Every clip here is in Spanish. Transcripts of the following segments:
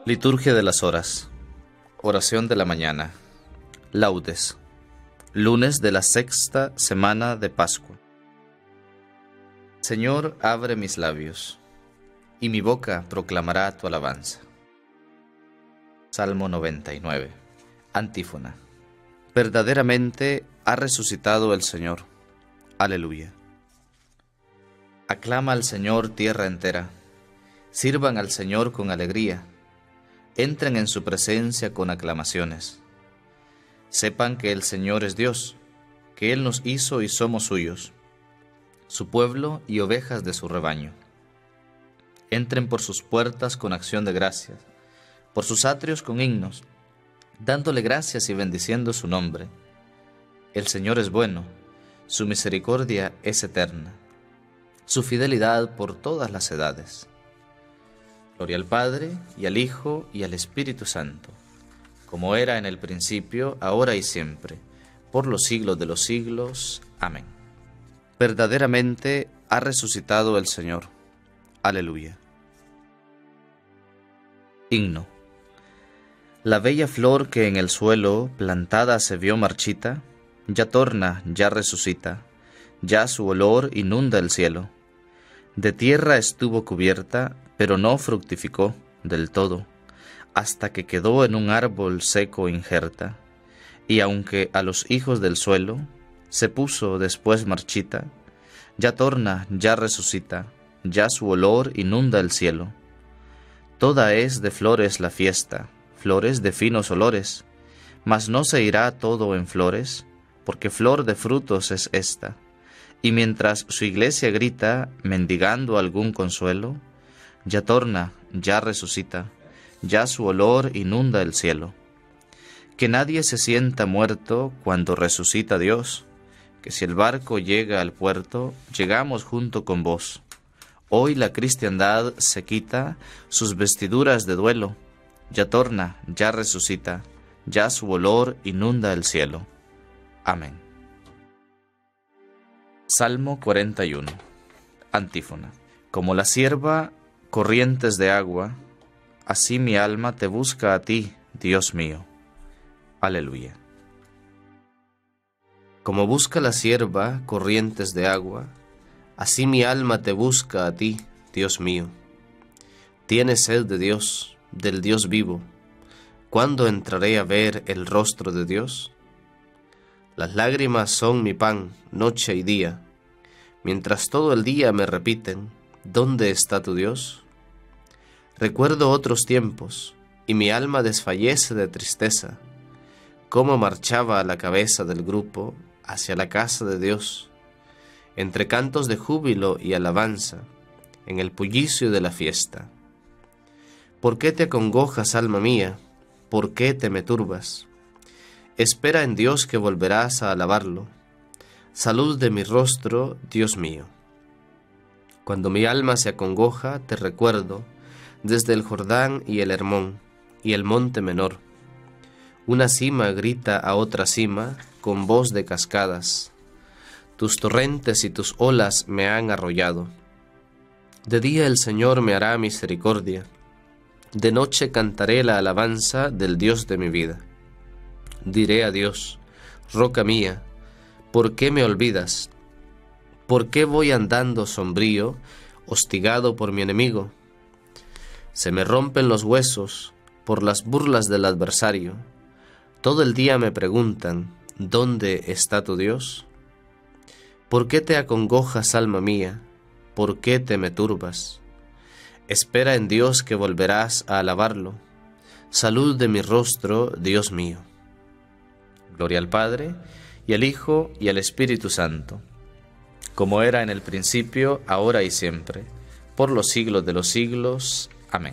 Liturgia de las horas. Oración de la mañana. Laudes. Lunes de la sexta semana de Pascua. Señor, abre mis labios, y mi boca proclamará tu alabanza. Salmo 99. Antífona. Verdaderamente ha resucitado el Señor. Aleluya. Aclama al Señor tierra entera. Sirvan al Señor con alegría. Entren en su presencia con aclamaciones. Sepan que el Señor es Dios, que Él nos hizo y somos suyos, su pueblo y ovejas de su rebaño. Entren por sus puertas con acción de gracias, por sus atrios con himnos, dándole gracias y bendiciendo su nombre. El Señor es bueno, su misericordia es eterna, su fidelidad por todas las edades. Gloria al Padre, y al Hijo, y al Espíritu Santo, como era en el principio, ahora y siempre, por los siglos de los siglos. Amén. Verdaderamente ha resucitado el Señor. Aleluya. Himno. La bella flor que en el suelo plantada se vio marchita, ya torna, ya resucita, ya su olor inunda el cielo. De tierra estuvo cubierta, pero no fructificó del todo, hasta que quedó en un árbol seco injerta, y aunque a los hijos del suelo se puso después marchita, ya torna, ya resucita, ya su olor inunda el cielo. Toda es de flores la fiesta, flores de finos olores, mas no se irá todo en flores, porque flor de frutos es esta. Y mientras su iglesia grita, mendigando algún consuelo, ya torna, ya resucita, ya su olor inunda el cielo. Que nadie se sienta muerto cuando resucita Dios, que si el barco llega al puerto, llegamos junto con vos. Hoy la cristiandad se quita sus vestiduras de duelo, ya torna, ya resucita, ya su olor inunda el cielo. Amén. Salmo 41. Antífona. Como la sierva, corrientes de agua, así mi alma te busca a ti, Dios mío. Aleluya. Como busca la sierva corrientes de agua, así mi alma te busca a ti, Dios mío. Tiene sed de Dios, del Dios vivo. ¿Cuándo entraré a ver el rostro de Dios? Las lágrimas son mi pan, noche y día, mientras todo el día me repiten, ¿dónde está tu Dios? Recuerdo otros tiempos, y mi alma desfallece de tristeza, cómo marchaba a la cabeza del grupo hacia la casa de Dios, entre cantos de júbilo y alabanza, en el bullicio de la fiesta. ¿Por qué te acongojas, alma mía? ¿Por qué te me turbas? Espera en Dios que volverás a alabarlo. Salud de mi rostro, Dios mío. Cuando mi alma se acongoja, te recuerdo, desde el Jordán y el Hermón, y el monte menor. Una cima grita a otra cima, con voz de cascadas. Tus torrentes y tus olas me han arrollado. De día el Señor me hará misericordia. De noche cantaré la alabanza del Dios de mi vida. Diré a Dios, roca mía, ¿por qué me olvidas? ¿Por qué voy andando sombrío, hostigado por mi enemigo? Se me rompen los huesos por las burlas del adversario. Todo el día me preguntan, ¿dónde está tu Dios? ¿Por qué te acongojas, alma mía? ¿Por qué te me turbas? Espera en Dios que volverás a alabarlo. Salud de mi rostro, Dios mío. Gloria al Padre, y al Hijo, y al Espíritu Santo, como era en el principio, ahora y siempre, por los siglos de los siglos. Amén.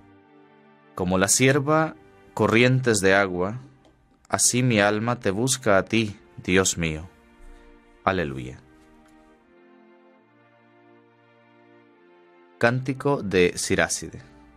Como la sierva, corrientes de agua, así mi alma te busca a ti, Dios mío. Aleluya. Cántico de Siráside.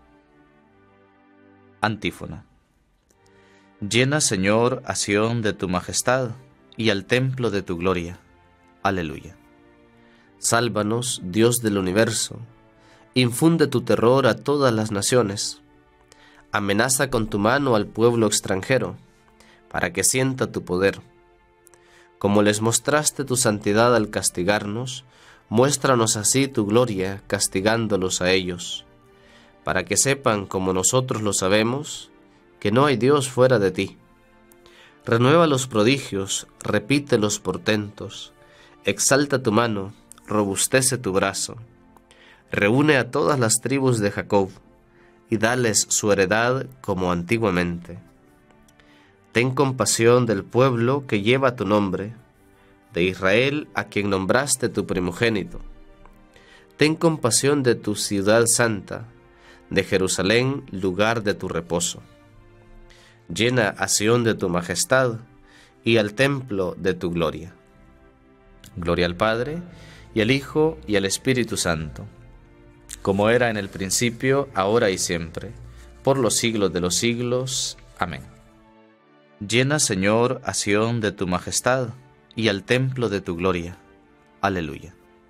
Antífona. Llena, Señor, a Sión de tu majestad, y al templo de tu gloria. Aleluya. Sálvanos, Dios del universo, infunde tu terror a todas las naciones. Amenaza con tu mano al pueblo extranjero, para que sienta tu poder. Como les mostraste tu santidad al castigarnos, muéstranos así tu gloria castigándolos a ellos, para que sepan, como nosotros lo sabemos, que no hay Dios fuera de ti. Renueva los prodigios, repite los portentos, exalta tu mano, robustece tu brazo. Reúne a todas las tribus de Jacob, y dales su heredad como antiguamente. Ten compasión del pueblo que lleva tu nombre, de Israel a quien nombraste tu primogénito. Ten compasión de tu ciudad santa, de Jerusalén, lugar de tu reposo. Llena a Sión de tu majestad y al templo de tu gloria. Gloria al Padre, y al Hijo, y al Espíritu Santo, como era en el principio, ahora y siempre, por los siglos de los siglos. Amén. Llena, Señor, a Sión de tu majestad y al templo de tu gloria. Aleluya.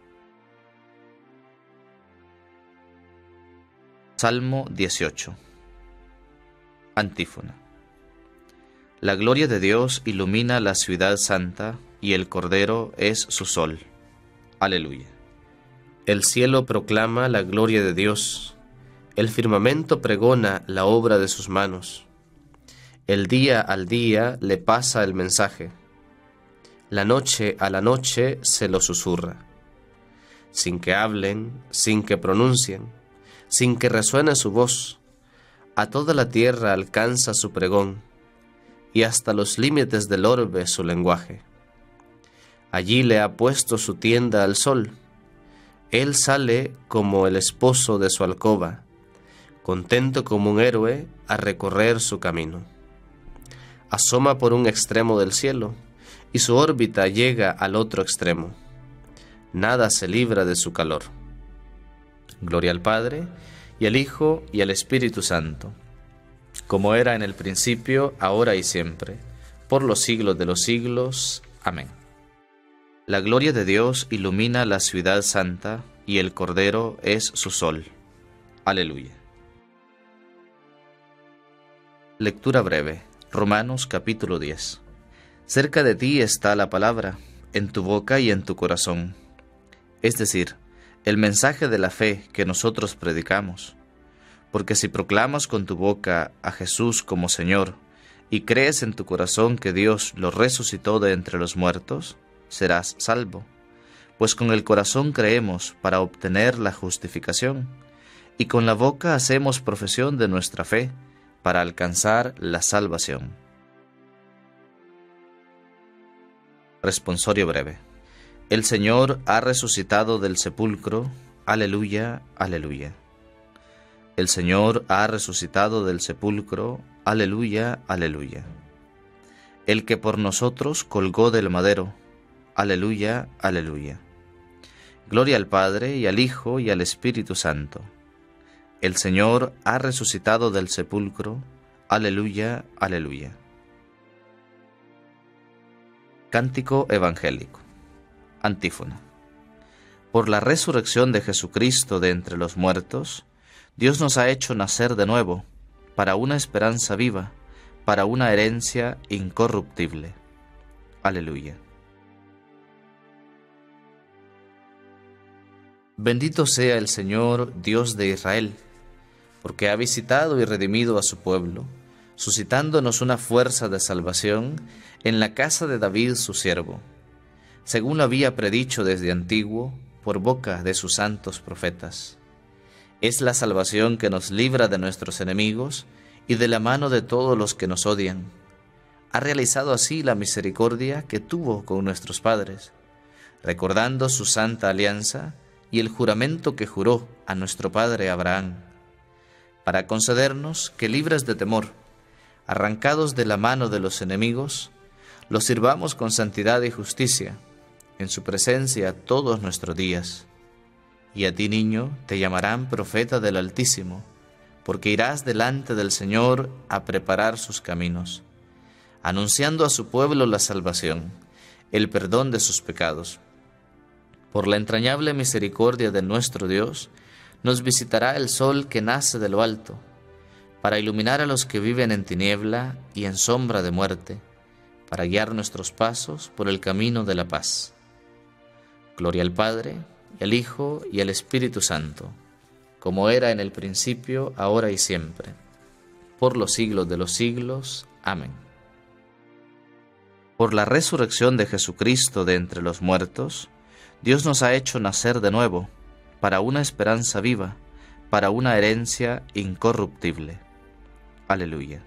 Salmo 18. Antífona. La gloria de Dios ilumina la ciudad santa, y el Cordero es su sol. Aleluya. El cielo proclama la gloria de Dios, el firmamento pregona la obra de sus manos. El día al día le pasa el mensaje, la noche a la noche se lo susurra. Sin que hablen, sin que pronuncien, sin que resuene su voz, a toda la tierra alcanza su pregón, y hasta los límites del orbe su lenguaje. Allí le ha puesto su tienda al sol. Él sale como el esposo de su alcoba, contento como un héroe a recorrer su camino. Asoma por un extremo del cielo, y su órbita llega al otro extremo. Nada se libra de su calor. Gloria al Padre, y al Hijo, y al Espíritu Santo, como era en el principio, ahora y siempre, por los siglos de los siglos. Amén. La gloria de Dios ilumina la ciudad santa, y el Cordero es su sol. Aleluya. Lectura breve. Romanos capítulo 10. Cerca de ti está la palabra, en tu boca y en tu corazón. Es decir, el mensaje de la fe que nosotros predicamos. Porque si proclamas con tu boca a Jesús como Señor, y crees en tu corazón que Dios lo resucitó de entre los muertos, serás salvo, pues con el corazón creemos para obtener la justificación, y con la boca hacemos profesión de nuestra fe para alcanzar la salvación. Responsorio breve. El Señor ha resucitado del sepulcro. Aleluya, aleluya. El Señor ha resucitado del sepulcro. Aleluya, aleluya. El que por nosotros colgó del madero. Aleluya, aleluya. Gloria al Padre, y al Hijo, y al Espíritu Santo. El Señor ha resucitado del sepulcro. Aleluya, aleluya. Cántico evangélico. Antífona. Por la resurrección de Jesucristo de entre los muertos, Dios nos ha hecho nacer de nuevo, para una esperanza viva, para una herencia incorruptible. Aleluya. Bendito sea el Señor, Dios de Israel, porque ha visitado y redimido a su pueblo, suscitándonos una fuerza de salvación en la casa de David su siervo, según lo había predicho desde antiguo por boca de sus santos profetas. Es la salvación que nos libra de nuestros enemigos y de la mano de todos los que nos odian. Ha realizado así la misericordia que tuvo con nuestros padres, recordando su santa alianza y el juramento que juró a nuestro padre Abraham, para concedernos que, libres de temor, arrancados de la mano de los enemigos, los sirvamos con santidad y justicia, en su presencia todos nuestros días. Y a ti, niño, te llamarán profeta del Altísimo, porque irás delante del Señor a preparar sus caminos, anunciando a su pueblo la salvación, el perdón de sus pecados. Por la entrañable misericordia de nuestro Dios, nos visitará el sol que nace de lo alto, para iluminar a los que viven en tiniebla y en sombra de muerte, para guiar nuestros pasos por el camino de la paz. Gloria al Padre, y al Hijo, y al Espíritu Santo, como era en el principio, ahora y siempre, por los siglos de los siglos. Amén. Por la resurrección de Jesucristo de entre los muertos, Dios nos ha hecho nacer de nuevo, para una esperanza viva, para una herencia incorruptible. Aleluya.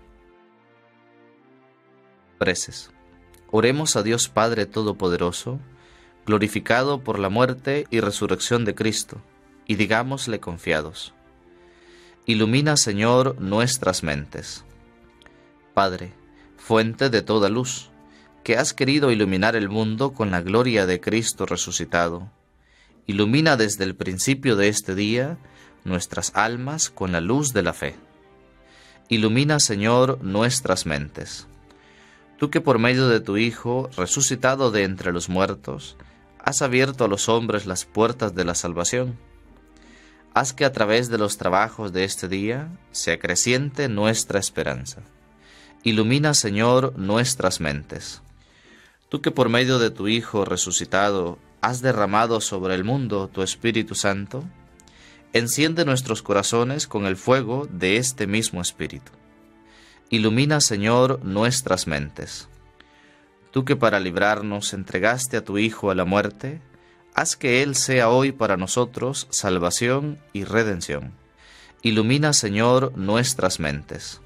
Preces. Oremos a Dios Padre Todopoderoso, glorificado por la muerte y resurrección de Cristo, y digámosle confiados: ilumina, Señor, nuestras mentes. Padre, fuente de toda luz, que has querido iluminar el mundo con la gloria de Cristo resucitado, ilumina desde el principio de este día nuestras almas con la luz de la fe. Ilumina, Señor, nuestras mentes. Tú que por medio de tu Hijo, resucitado de entre los muertos, has abierto a los hombres las puertas de la salvación. Haz que a través de los trabajos de este día se acreciente nuestra esperanza. Ilumina, Señor, nuestras mentes. Tú que por medio de tu Hijo resucitado has derramado sobre el mundo tu Espíritu Santo, enciende nuestros corazones con el fuego de este mismo Espíritu. Ilumina, Señor, nuestras mentes. Tú que para librarnos entregaste a tu Hijo a la muerte, haz que Él sea hoy para nosotros salvación y redención. Ilumina, Señor, nuestras mentes.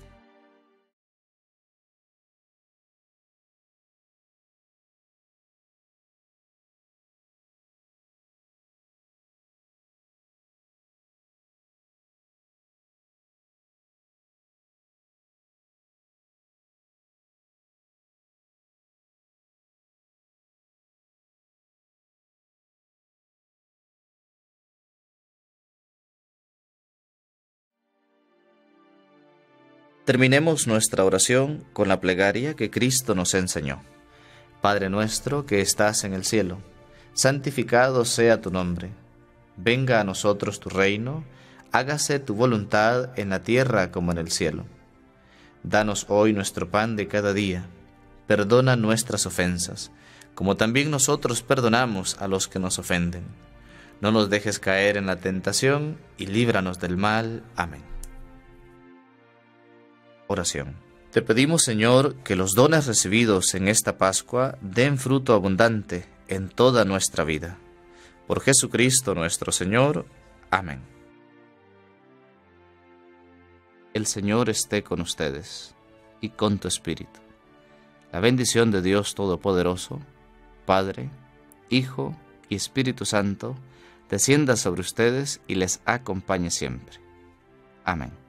Terminemos nuestra oración con la plegaria que Cristo nos enseñó. Padre nuestro que estás en el cielo, santificado sea tu nombre. Venga a nosotros tu reino, hágase tu voluntad en la tierra como en el cielo. Danos hoy nuestro pan de cada día. Perdona nuestras ofensas, como también nosotros perdonamos a los que nos ofenden. No nos dejes caer en la tentación y líbranos del mal. Amén. Oración. Te pedimos, Señor, que los dones recibidos en esta Pascua den fruto abundante en toda nuestra vida. Por Jesucristo nuestro Señor. Amén. El Señor esté con ustedes y con tu espíritu. La bendición de Dios Todopoderoso, Padre, Hijo y Espíritu Santo, descienda sobre ustedes y les acompañe siempre. Amén.